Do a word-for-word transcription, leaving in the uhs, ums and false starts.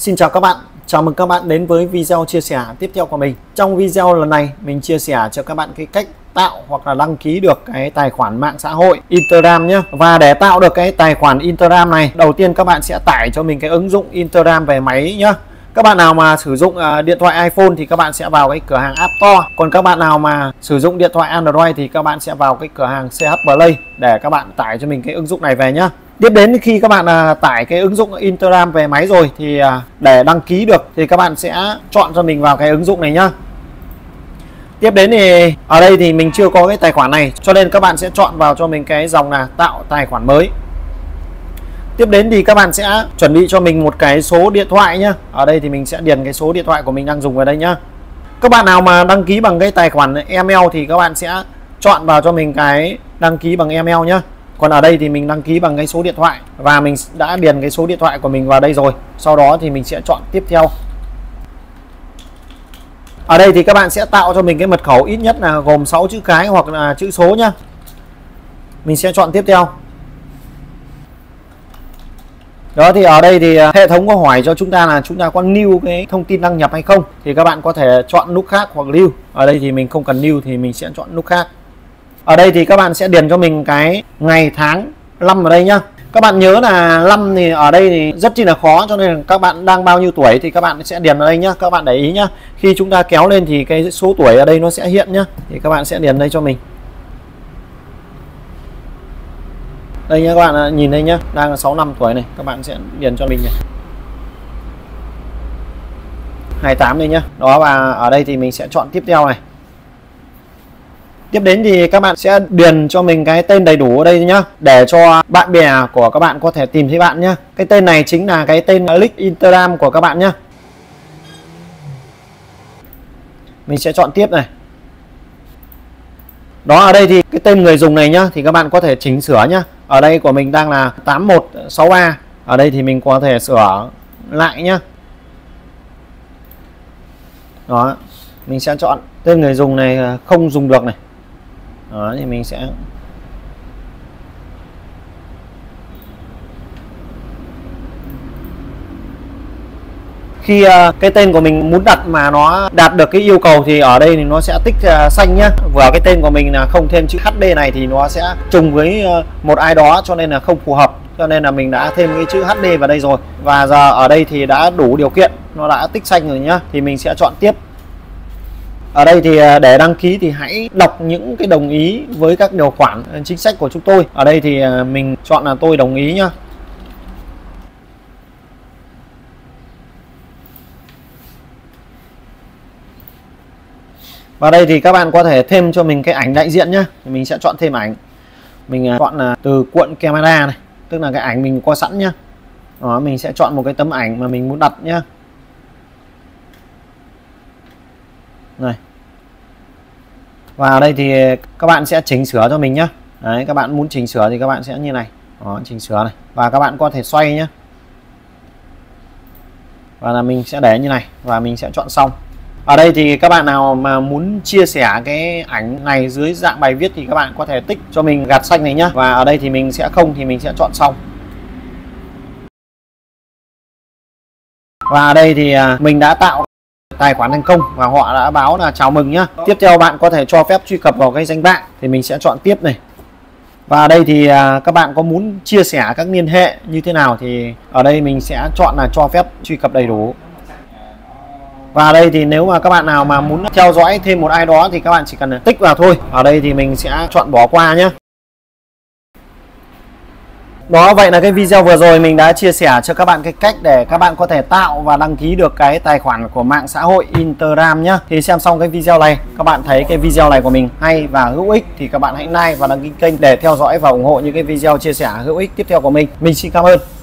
Xin chào các bạn, chào mừng các bạn đến với video chia sẻ tiếp theo của mình. Trong video lần này mình chia sẻ cho các bạn cái cách tạo hoặc là đăng ký được cái tài khoản mạng xã hội Instagram nhé. Và để tạo được cái tài khoản Instagram này, đầu tiên các bạn sẽ tải cho mình cái ứng dụng Instagram về máy nhé. Các bạn nào mà sử dụng uh, điện thoại iPhone thì các bạn sẽ vào cái cửa hàng App Store. Còn các bạn nào mà sử dụng điện thoại Android thì các bạn sẽ vào cái cửa hàng xê hát Play để các bạn tải cho mình cái ứng dụng này về nhé. Tiếp đến khi các bạn uh, tải cái ứng dụng Instagram về máy rồi thì uh, để đăng ký được thì các bạn sẽ chọn cho mình vào cái ứng dụng này nhá. Tiếp đến thì ở đây thì mình chưa có cái tài khoản này, cho nên các bạn sẽ chọn vào cho mình cái dòng là tạo tài khoản mới. Tiếp đến thì các bạn sẽ chuẩn bị cho mình một cái số điện thoại nhé. Ở đây thì mình sẽ điền cái số điện thoại của mình đang dùng vào đây nhá. Các bạn nào mà đăng ký bằng cái tài khoản email thì các bạn sẽ chọn vào cho mình cái đăng ký bằng email nhé. Còn ở đây thì mình đăng ký bằng cái số điện thoại và mình đã điền cái số điện thoại của mình vào đây rồi. Sau đó thì mình sẽ chọn tiếp theo. Ở đây thì các bạn sẽ tạo cho mình cái mật khẩu ít nhất là gồm sáu chữ cái hoặc là chữ số nhá. Mình sẽ chọn tiếp theo. Đó, thì ở đây thì hệ thống có hỏi cho chúng ta là chúng ta có lưu cái thông tin đăng nhập hay không, thì các bạn có thể chọn nút khác hoặc lưu. Ở đây thì mình không cần lưu thì mình sẽ chọn nút khác. Ở đây thì các bạn sẽ điền cho mình cái ngày tháng năm ở đây nhá. Các bạn nhớ là năm thì ở đây thì rất chi là khó, cho nên các bạn đang bao nhiêu tuổi thì các bạn sẽ điền ở đây nhá. Các bạn để ý nhá, khi chúng ta kéo lên thì cái số tuổi ở đây nó sẽ hiện nhá, thì các bạn sẽ điền đây cho mình. Đây nhá, các bạn nhìn đây nhá, đang là sáu mươi lăm tuổi này, các bạn sẽ điền cho mình này. hai mươi tám đây nhá. Đó, và ở đây thì mình sẽ chọn tiếp theo này. Tiếp đến thì các bạn sẽ điền cho mình cái tên đầy đủ ở đây nhá, để cho bạn bè của các bạn có thể tìm thấy bạn nhá. Cái tên này chính là cái tên link Instagram của các bạn nhá. Mình sẽ chọn tiếp này. Đó, ở đây thì cái tên người dùng này nhá thì các bạn có thể chỉnh sửa nhá. Ở đây của mình đang là tám một sáu ba. Ở đây thì mình có thể sửa lại nhá. Đó, mình sẽ chọn tên người dùng này không dùng được này. Đó, thì mình sẽ khi uh, cái tên của mình muốn đặt mà nó đạt được cái yêu cầu thì ở đây thì nó sẽ tích uh, xanh nhá. Vừa cái tên của mình là không thêm chữ hát đê này thì nó sẽ trùng với uh, một ai đó, cho nên là không phù hợp, cho nên là mình đã thêm cái chữ hát đê vào đây rồi. Và giờ ở đây thì đã đủ điều kiện, nó đã tích xanh rồi nhá, thì mình sẽ chọn tiếp. Ở đây thì để đăng ký thì hãy đọc những cái đồng ý với các điều khoản chính sách của chúng tôi. Ở đây thì mình chọn là tôi đồng ý nhá. Và đây thì các bạn có thể thêm cho mình cái ảnh đại diện nhá. Thì mình sẽ chọn thêm ảnh. Mình chọn là từ cuộn camera này, tức là cái ảnh mình có sẵn nhá. Đó, mình sẽ chọn một cái tấm ảnh mà mình muốn đặt nhá. Này. Và ở đây thì các bạn sẽ chỉnh sửa cho mình nhé. Đấy, các bạn muốn chỉnh sửa thì các bạn sẽ như này. Đó, chỉnh sửa này. Và các bạn có thể xoay nhé. Và là mình sẽ để như này. Và mình sẽ chọn xong. Ở đây thì các bạn nào mà muốn chia sẻ cái ảnh này dưới dạng bài viết thì các bạn có thể tích cho mình gạt xanh này nhé. Và ở đây thì mình sẽ không thì mình sẽ chọn xong. Và ở đây thì mình đã tạo tài khoản thành công và họ đã báo là chào mừng nhá. Tiếp theo bạn có thể cho phép truy cập vào cái danh bạ thì mình sẽ chọn tiếp này. Và ở đây thì các bạn có muốn chia sẻ các liên hệ như thế nào thì ở đây mình sẽ chọn là cho phép truy cập đầy đủ. Và ở đây thì nếu mà các bạn nào mà muốn theo dõi thêm một ai đó thì các bạn chỉ cần tích vào thôi. Ở đây thì mình sẽ chọn bỏ qua nhé. Đó, vậy là cái video vừa rồi mình đã chia sẻ cho các bạn cái cách để các bạn có thể tạo và đăng ký được cái tài khoản của mạng xã hội Instagram nhé. Thì xem xong cái video này, các bạn thấy cái video này của mình hay và hữu ích thì các bạn hãy like và đăng ký kênh để theo dõi và ủng hộ những cái video chia sẻ hữu ích tiếp theo của mình. Mình xin cảm ơn.